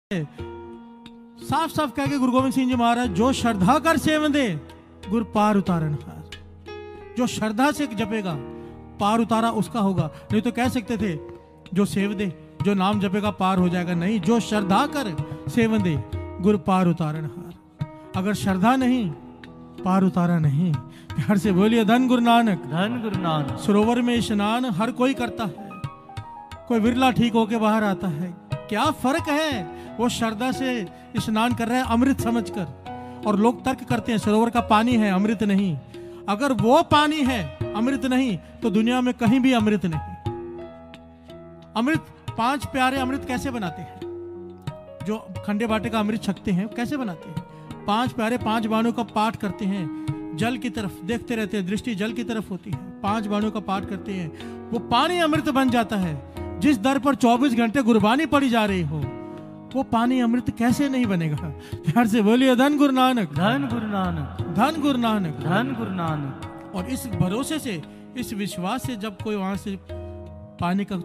साफ साफ कह के गुरु गोविंद सिंह जी महाराज, जो श्रद्धा कर सेवंदे गुर पार उतारन हार। जो श्रद्धा से जपेगा पार उतारा उसका होगा। नहीं तो कह सकते थे जो सेव दे, जो नाम जपेगा पार हो जाएगा। नहीं, जो श्रद्धा कर सेवन दे गुर पार उतारन हार। अगर श्रद्धा नहीं, पार उतारा नहीं। प्यार से बोलिए धन गुरु नानक, धन गुरु नानक। सरोवर में स्नान हर कोई करता है, कोई विरला ठीक होके बाहर आता है। क्या फर्क है? वो श्रद्धा से स्नान कर रहा है अमृत समझकर, और लोग तर्क करते हैं सरोवर का पानी है अमृत नहीं। अगर वो पानी है अमृत नहीं तो दुनिया में कहीं भी अमृत नहीं। अमृत, पांच प्यारे अमृत कैसे बनाते हैं? जो खंडे बाटे का अमृत छकते हैं कैसे बनाते हैं? पांच प्यारे पांच बाणों का पाठ करते हैं, जल की तरफ देखते रहते हैं, दृष्टि जल की तरफ होती है। पांच बाणों का पाठ करते हैं, वो पानी अमृत बन जाता है। जिस दर पर 24 घंटे गुरबानी पड़ी जा रही हो, वो पानी अमृत कैसे नहीं बनेगा? प्यार से बोलिए धन गुरु नानक, धन गुरु नानक, धन गुरु नानक, धन गुरु नानक। और इस भरोसे से, इस विश्वास से जब कोई वहां से पानी का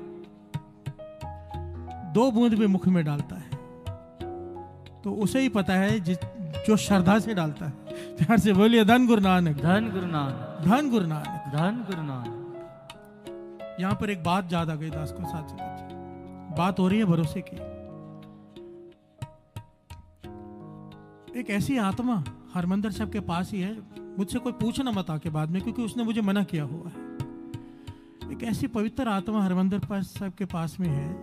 2 बूंद भी मुख में डालता है तो उसे ही पता है जो श्रद्धा से डालता है। प्यार से बोलिए धन गुरु नानक, धन गुरु नानक, धन गुरु नानक, धन गुरु नानक। यहां पर एक बात याद आ गई दास को साथ साथ। बात हो रही है भरोसे की। एक ऐसी आत्मा हरमंदिर साहब के पास ही है, मुझसे कोई पूछना मत आके बाद में, क्योंकि उसने मुझे मना किया हुआ है। एक ऐसी पवित्र आत्मा हरमंदिर साहब के पास में है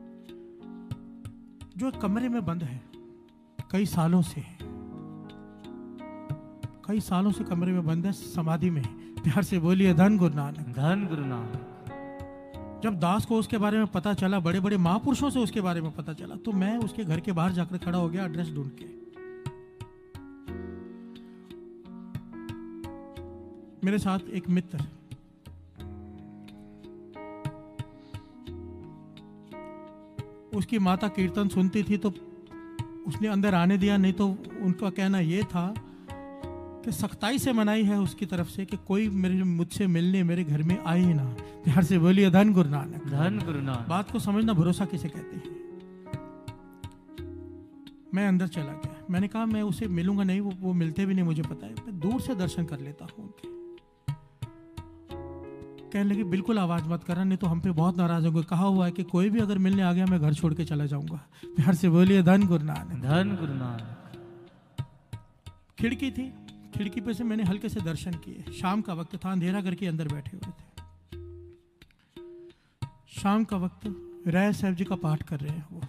जो एक कमरे में बंद है कई सालों से, कई सालों से कमरे में बंद है, समाधि में। प्यार से बोलिए धन गुरु नानक, धन गुरु नानक। जब दास को उसके बारे में पता चला, बड़े बड़े महापुरुषों से उसके बारे में पता चला, तो मैं उसके घर के बाहर जाकर खड़ा हो गया एड्रेस ढूंढ के। मेरे साथ एक मित्र, उसकी माता कीर्तन सुनती थी तो उसने अंदर आने दिया, नहीं तो उनका कहना यह था कि सख्ताई से मनाही है उसकी तरफ से कि कोई मुझसे मिलने मेरे घर में आए ही ना। प्यार से बोलिए धन गुरु नानक, धन गुरु नानक। बात को समझना, भरोसा किसे कहते हैं। मैं अंदर चला गया, मैंने कहा मैं उसे मिलूंगा नहीं, वो मिलते भी नहीं, मुझे पता है, मैं दूर से दर्शन कर लेता हूं उनके। कहने लगी बिल्कुल आवाज मत करना, नहीं तो हम पे बहुत नाराज होंगे। कहा हुआ है कि कोई भी अगर मिलने आ गया मैं घर छोड़ के चला जाऊंगा। प्यार से बोलिए धन गुरु नानक, धन गुरु नानक। खिड़की थी, खिड़की पे से मैंने हल्के से दर्शन किए। शाम का वक्त था, अंधेरा करके अंदर बैठे हुए थे। शाम का वक्त राय साहब जी का पाठ कर रहे हैं वो।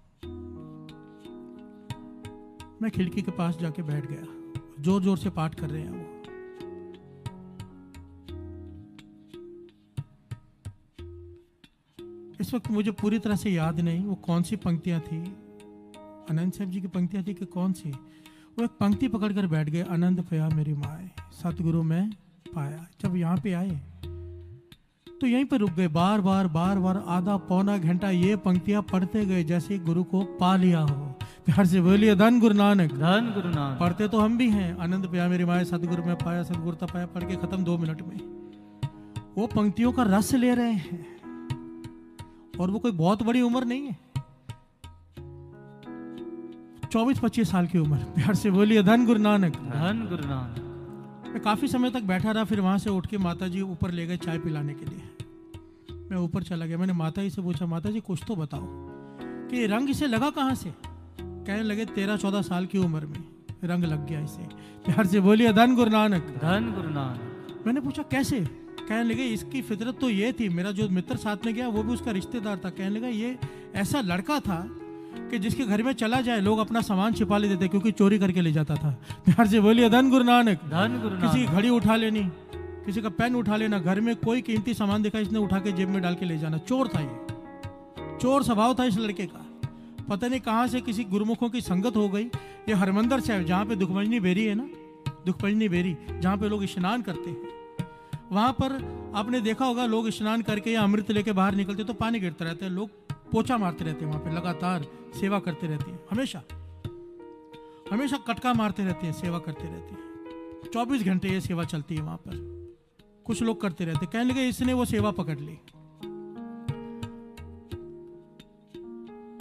मैं खिड़की के पास जाके बैठ गया, जोर जोर से पाठ कर रहे हैं वो। इस वक्त मुझे पूरी तरह से याद नहीं वो कौन सी पंक्तियां थी, आनंद साहब जी की पंक्तियां थी कि कौन सी। वो एक पंक्ति पकड़कर बैठ गए, आनंद पया मेरी माए सतगुरु में पाया। जब यहाँ पे आए तो यहीं पे रुक गए, बार बार बार बार आधा पौना घंटा ये पंक्तियां पढ़ते गए जैसे गुरु को पा लिया हो। प्यार से बोलिए धन गुरु नानक, धन गुरु नानक। पढ़ते तो हम भी हैं, आनंद पया मेरी माए सतगुरु में पाया, सतगुरु पाया, पढ़ के खत्म 2 मिनट में। वो पंक्तियों का रस ले रहे हैं, और वो कोई बहुत बड़ी उम्र नहीं है, 24-25 साल की उम्र। प्यार से बोलिए धन गुरु नानक, धन गुरु नानक। मैं काफी समय तक बैठा रहा, फिर वहां से उठ के माता जी ऊपर ले गए चाय पिलाने के लिए। मैं ऊपर चला गया, मैंने माता जी से पूछा, माता जी कुछ तो बताओ कि रंग इसे लगा कहां से? कहने लगे 13-14 साल की उम्र में रंग लग गया इसे। प्यार से बोलिए धन गुरु नानक, धन गुरु नानक। मैंने पूछा कैसे? कहने लगे इसकी फितरत तो ये थी, मेरा जो मित्र साथ में गया वो भी उसका रिश्तेदार था। कहने लगा ये ऐसा लड़का था कि जिसके घर में चला जाए लोग अपना सामान छिपा लेते थे, क्योंकि चोरी करके ले जाता था। प्यार से बोलिए धन गुरु नानक, धन गुरु नानक। किसी की घड़ी उठा लेनी, किसी का पेन उठा लेना, घर में कोई कीमती सामान देखा इसने उठा के जेब में डाल के ले जाना। चोर था ये, चोर स्वभाव था इस लड़के का। पता नहीं कहां से किसी गुरुमुखों की संगत हो गई। ये हरमंदिर साहब जहाँ पे दुखभंजनी बेरी है ना, दुखभंजनी बेरी जहाँ पे लोग स्नान करते हैं, वहां पर आपने देखा होगा लोग स्नान करके या अमृत लेके बाहर निकलते तो पानी गिरता रहता है, लोग पोछा मारते रहते हैं, वहां पे लगातार सेवा करते रहते हैं, हमेशा हमेशा कटका मारते रहते हैं, सेवा करते रहते हैं। 24 घंटे ये सेवा चलती है वहां पर, कुछ लोग करते रहते। कहने लगे इसने वो सेवा पकड़ ली, और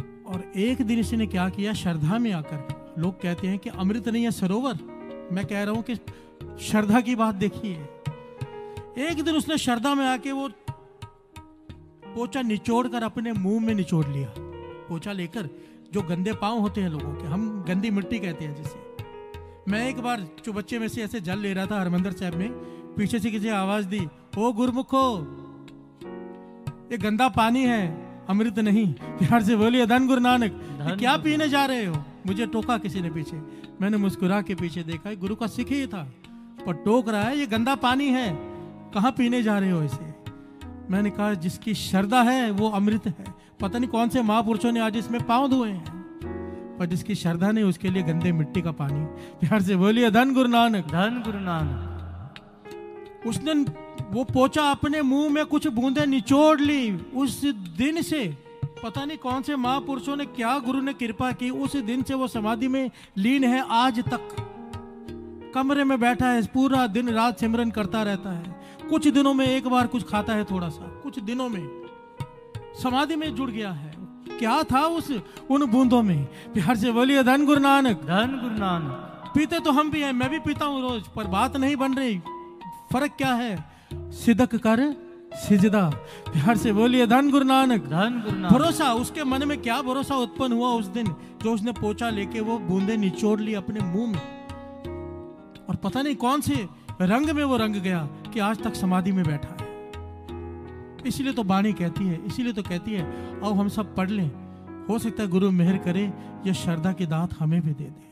एक दिन इसने क्या किया, श्रद्धा में आकर, लोग कहते हैं कि अमृत नहीं है सरोवर, मैं कह रहा हूं कि श्रद्धा की बात देखिए। एक दिन उसने श्रद्धा में आके वो पोचा निचोड़ कर अपने मुंह में निचोड़ लिया। पोचा लेकर, जो गंदे पांव होते हैं लोगों के, हम गंदी मिट्टी कहते हैं जिसे। मैं एक बार चुबच्चे में से ऐसे जल ले रहा था हरमंदिर साहब में, पीछे से किसी आवाज दी, ओ गुरमुखो ये गंदा पानी है, अमृत नहीं। प्यार से बोलिए धन गुरु नानक, ये क्या पीने जा रहे हो? मुझे टोका किसी ने पीछे, मैंने मुस्कुरा के पीछे देखा, गुरु का सिख ही था, पर टोक रहा है, ये गंदा पानी है, कहाँ पीने जा रहे हो इसे? मैंने कहा जिसकी श्रद्धा है वो अमृत है। पता नहीं कौन से महापुरुषों ने आज इसमें पांव धोए हैं, पर जिसकी श्रद्धा नहीं उसके लिए गंदे मिट्टी का पानी। प्यार से बोलिए धन गुरु नानक, धन गुरु नानक। उसने वो पोचा अपने मुंह में कुछ बूंदे निचोड़ ली। उस दिन से पता नहीं कौन से महापुरुषों ने, क्या गुरु ने कृपा की, उस दिन से वो समाधि में लीन है। आज तक कमरे में बैठा है, पूरा दिन रात सिमरन करता रहता है। कुछ दिनों में एक बार कुछ खाता है थोड़ा सा, कुछ दिनों में समाधि में जुड़ गया है। क्या था उन बूंदों में? प्यार से बोलिए धन गुरु नानक, धन गुरु नानक। पीते तो हम भी हैं, मैं भी पीता हूं रोज, पर बात नहीं बन रही। फर्क क्या है? सिदक कर सिजदा। प्यार से बोलिए धन गुरु नानक, धन गुरु नानक। भरोसा, उसके मन में क्या भरोसा उत्पन्न हुआ उस दिन, जो उसने पोछा लेके वो बूंदे निचोड़ ली अपने मुंह में, और पता नहीं कौन से रंग में वो रंग गया कि आज तक समाधि में बैठा है। इसीलिए तो वाणी कहती है, इसीलिए तो कहती है आओ हम सब पढ़ लें, हो सकता है गुरु मेहर करे, यह श्रद्धा की दात हमें भी दे दे।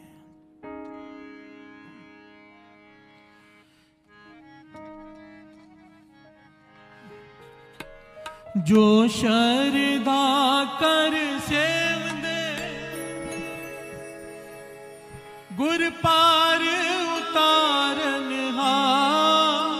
जो श्रद्धा कर सेव दे, गुर पार उतारन हार।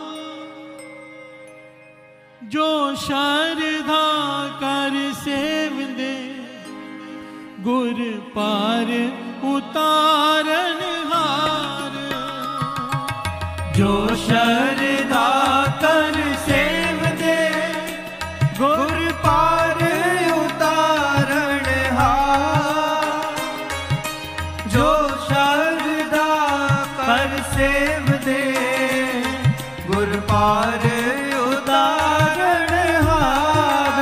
जो श्रद्धा कर सेव दे, गुर पार उतारन हार। जो श्रद्धा कर सेव दे, गुर पार उतारण हार। जो श्रद्धा कर सेव दे, गुर पार उतारण हार।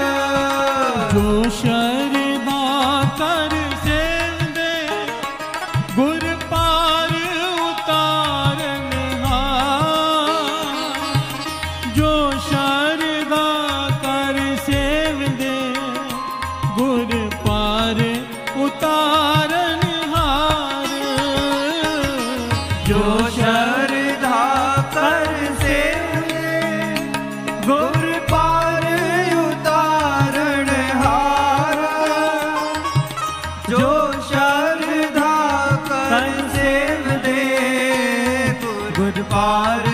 जो श्रद्धा कर सेव दे, गुर पार उतारण हार। जो श्रद्धा कर सेव दे, गुर पार उतारन हार। जो श्रद्धा कर सेव दे, गुर पार उतारन हार। जो श्रद्धा कर सेव दे, गुर पार